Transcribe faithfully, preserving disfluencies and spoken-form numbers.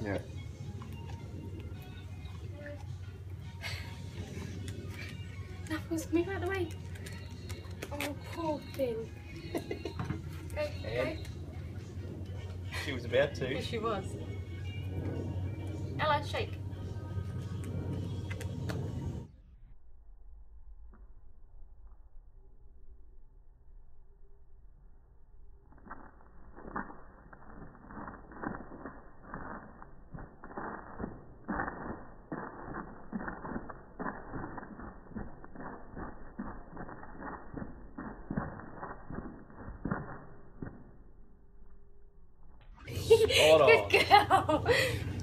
Yeah. Knuckles, move out of the way. Oh, poor thing. Go, And go. she was about to. Yes, she was. Ella, shake. Spot on. Good girl.